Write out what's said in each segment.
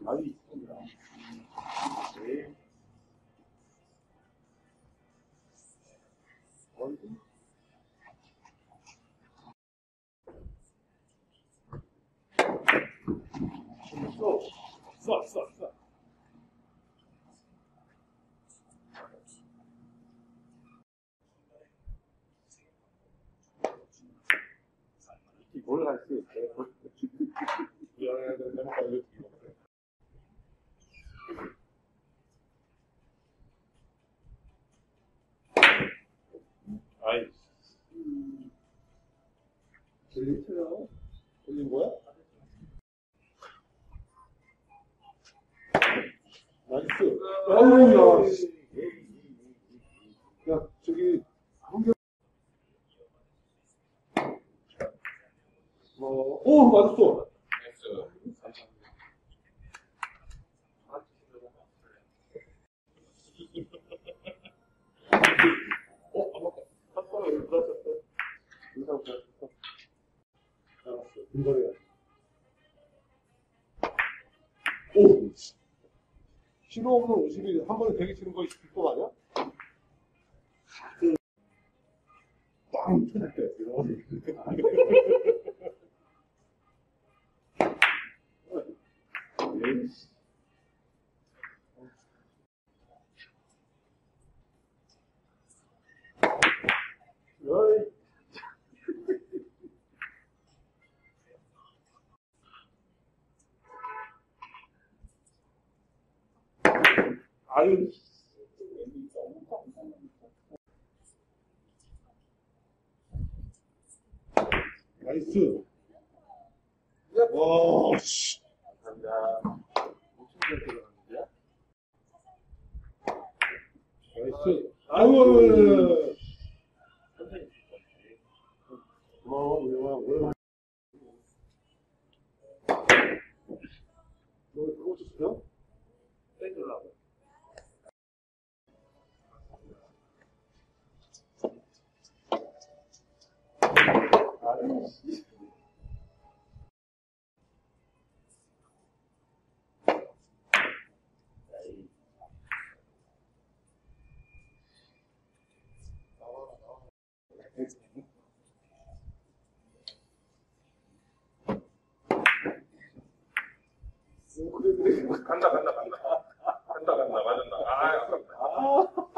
아이 있습니다. 네. 써. 뭘 할 수 있어요? 미안해야 되는 잘못 알려주기로 그래. 아이. 들리세요? 들린 거야? 나이스. 아우, 야. 야, 저기, 한결. 오, 맞았어. 안 맞다. 한 번에 왜 들어왔었어? 인상 들어왔었어? 알았어. 이거래야지. 오! 신호 없는 50일 한 번에 대기 치는 거 비법 아니야? 빵! 터질 때. 어이. 아유. 나이스. 와, 씨. 감사합니다. 엄청 잘 들어갔는데요? 나이스. 아유. 고마워. 너 그거 쳤어요? 땡글라고. 아유. 그래. 간다. 맞았나? 아, 아깝다.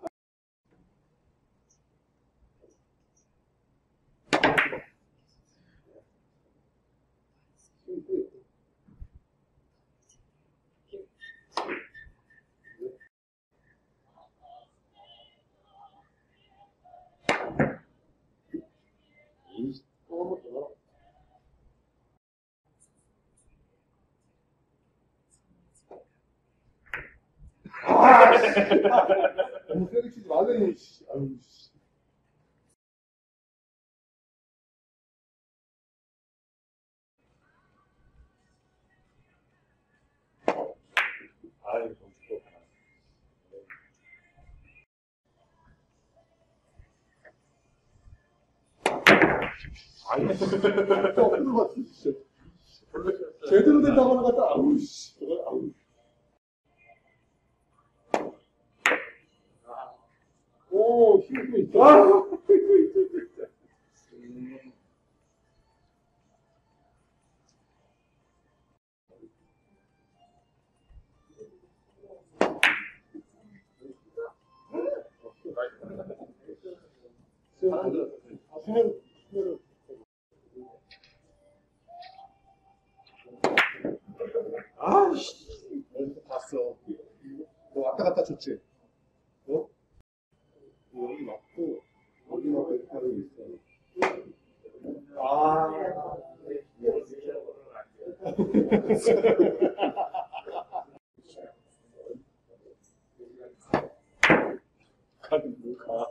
너무 세게 치지 말라니. 아유, 씨. 아유, 너무 좋다. 아유, 진짜 없는 것 같아, 진짜. 제대로 된다고 하는 것 같다. 아우, 씨. 아우. 오, 힘도 있어. 아, 힘도 있어. 수면. 아씨, 어디서 봤어. 너 왔다 갔다 쳤지? 어? 여기 맞고, 여기 맞고 이렇게 하고 있어. 아. 가는 누가.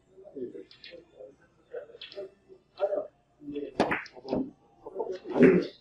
아니야.